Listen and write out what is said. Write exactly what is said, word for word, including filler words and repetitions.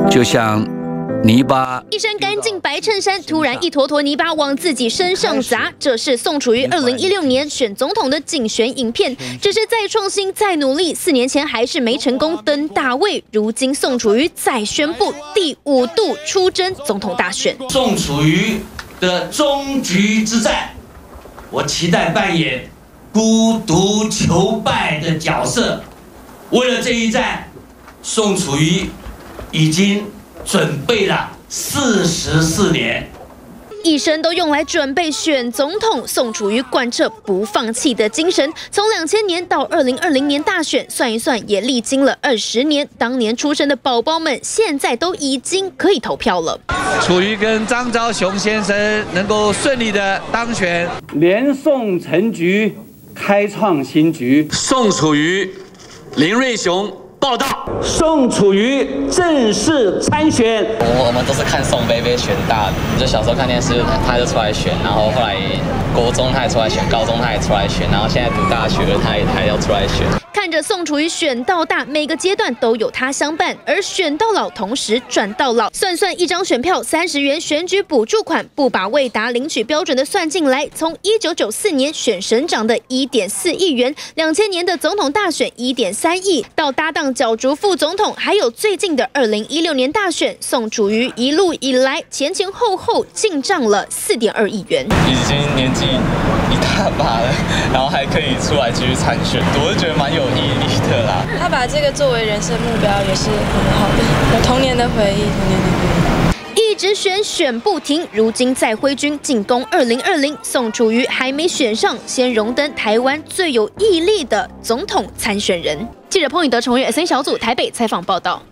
就像泥巴。 一身干净白衬衫，突然一坨坨泥巴往自己身上砸，这是宋楚瑜二零一六年选总统的竞选影片。只是再创新、再努力，四年前还是没成功登大位。如今宋楚瑜再宣布第五度出征总统大选。 宋楚瑜的终局之战，我期待扮演孤独求败的角色。为了这一战，宋楚瑜已经准备了四十四年， 一生都用来准备选总统。宋楚瑜贯彻不放弃的精神，从两千年到二零二零年大选，算一算也历经了二十年。当年出生的宝宝们，现在都已经可以投票了。 楚瑜跟张昭雄先生能够顺利的当选， 连宋成局，开创新局。 宋楚瑜、林瑞雄报道。 宋楚瑜正式参选。 我我们都是看宋贝贝选大的，就小时候看电视，他就出来选，然后后来国中他也出来选，高中他也出来选，然后现在读大学了，他也还要出来选。 看着宋楚瑜选到大，每个阶段都有他相伴，而选到老，同时赚到老。算算一张选票三十元选举补助款，不把未达领取标准的算进来，从一九九四年选省长的一点四亿元，两千年的总统大选一点三亿，到搭档角逐副总统，还有最近的二零一六年大选，宋楚瑜一路以来前前后后进账了四点二亿元， 已经年纪一大把了，然后还可以出来继续参选，我就觉得蛮有毅力的啦。 他把这个作为人生目标也是很好的，有童年的回忆，童年的回忆。 一直选选不停，如今再挥军进攻二零二零，宋楚瑜还没选上，先荣登台湾最有毅力的总统参选人。记者彭宇德、陈月 S N 小组台北采访报道。